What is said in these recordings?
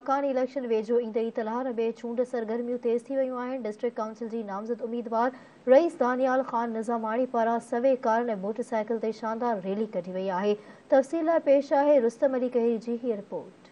मकानी इलेक्शन वेझो ईंदे तलहार में चूंड सरगर्मियूं तेज़ थी वयूं आहिनि। डिस्ट्रिक्ट काउंसिल जी नामज़द उम्मीदवार रईस दानियाल ख़ान निज़ामाणी पारां सवे कार ऐं मोटरसाइकिल ते शानदार रैली कढी वई आहे। तफ़सील लाइ पेश आहे रुस्तम अली कहरी जी हीअ रिपोर्ट।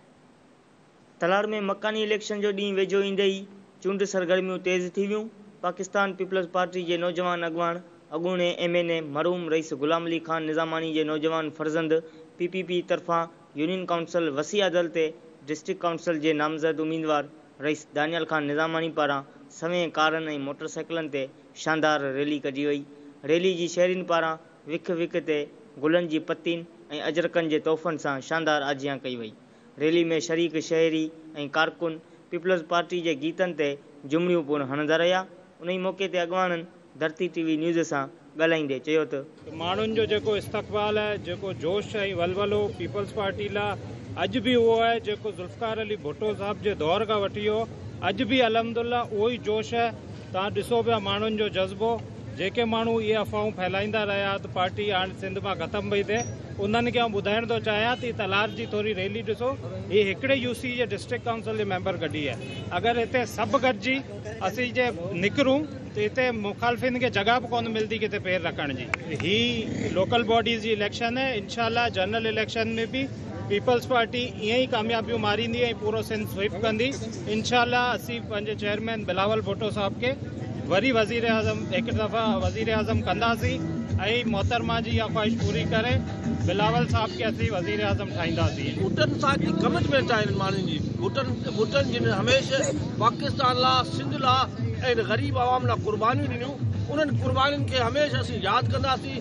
तलहार में मकानी इलेक्शन जो ॾींहुं वेझो ईंदे ई चूंड सरगर्मियूं तेज़ थी वियूं। पाकिस्तान पीपल्स पार्टी के नौजवान अगवान अगूणे MNA मरहूम रईस गुलाम अली खान निज़ामानी के नौजवान फर्जंद PPP तरफां यूनियन काउंसिल वसी अदल ते डिस्ट्रिक्ट काउंसिल के नामज़द उम्मीदवार रईस दानियाल खान निज़ामानी पारां सवें कारनि ऐं मोटरसाइकिलनि ते शानदार रैली कढी वई। रैली जी शहरीन पारां विख विख ते गुलनि जी पत्तियुनि ऐं अजरकनि जे तोहफ़नि सां शानदार आजियां कई वई। रैली में शरीक शहरी ऐं कारकुन पीपल्स पार्टी के गीतनि ते जुमड़ियूं पिणु हणंदा रहिया। उन मौके ते अॻवाननि धरती TV न्यूज़ सां ॻाल्हाईंदे चयो त माण्हुनि जो जेको इस्तक़बाल है, जेको जोश ऐं वलवलो पीपल्स पार्टी लाइ अॼु बि उहो आहे जेको ज़ुल्फ़िकार अली भुट्टो साहब जे दौर खां वठी हो। अॼु बि अल्हम्दुलिल्लाह उहो ई जोश है। तव्हां ॾिसो पिया माण्हुनि जो जज़्बो। जेके माण्हू इहे अफ़वाहूं फैलाईंदा रहिया त पार्टी हाणे सिंध मां ख़तमु पई थिए, उन्हनि खे ॿुधाइण थो चाहियां त तलहार जी थोरी रैली ॾिसो। हीअ हिकिड़े UC जे डिस्ट्रिक्ट काउंसिल जे मेंबर कढी आहे। अगरि हिते सभु गॾिजी असीं जे निकिरूं त हिते मुखालफ़िन खे जगह बि कोन मिलंदी किथे पैर रखण जी। ही लोकल बॉडीज़ जी इलेक्शन है। इंशाल्लाह जनरल इलेक्शन में भी पीपल्स पार्टी ईअं ई कामयाबियूं मारींदी ऐं पूरो सिंध स्वीप कंदी। इंशाल्लाह असीं पंहिंजे चेयरमैन बिलावल भुट्टो साहब के वरी वज़ीर आज़म एक दफ़ा वज़ीर आज़म कंदासीं ऐं मोहतरमा जी इहा ख़्वाहिश पूरी करे बिलावल साहब के असीं वज़ीर आज़म ठाहींदासीं। भुट्टन साहब जी कमिटमेंट आहे माण्हुनि जी। भुट्टन जिन हमेशह पाकिस्तान लाइ सिंध लाइ ऐं ग़रीब आवाम लाइ कुर्बानियूं ॾिनियूं। उन्हनि कुर्बानियुनि खे हमेशह असीं यादि कंदासीं।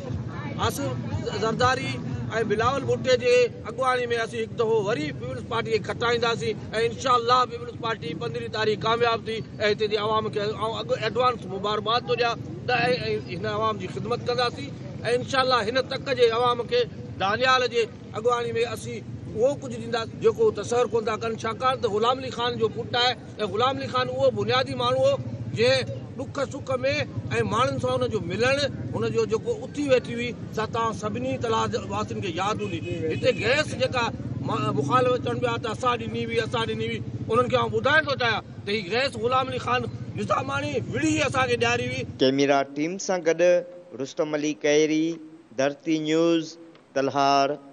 आसिफ ज़रदारी ऐं बिलावल भुट्टे जे अॻुवानी में असीं हिकु दफ़ो वरी पीपल्स पार्टी खे खटाईंदासीं ऐं इंशाअल्लाह पीपल्स पार्टी 15 तारीख़ कामयाब थी ऐं हिते जी आवाम खे एडवांस मुबारकबाद थो ॾियां ऐं हिन आवाम जी ख़िदमत कंदासीं ऐं इंशाअल्लाह हिन तक जे आवाम खे दानियाल जे अॻुवानी में असीं उहो कुझु ॾींदासीं जेको तसवर कोन था कनि। छाकाणि त ग़ुलाम अली खान जो पुटु आहे ऐं ग़ुलाम अली खान उहो बुनियादी माण्हू हो जंहिं दुख सुख में ऐं माण्हुनि सां हुनजो मिलणु हुनजो जेको उथी वेठी हुई सा तव्हां सभिनी तलहार वासियुनि खे यादि हूंदी। हिते गैस जेका मुखालिफ़ चवनि पिया त असां ॾिनी हुई उन्हनि खे आउं ॿुधाइण थो चाहियां त हीअ गैस ग़ुलाम अली खान निज़ामाणी विड़ी असांखे ॾियारी हुई। कैमरा टीम सां गॾु रुस्तम अली कहरी, धरती न्यूज़, तलहार।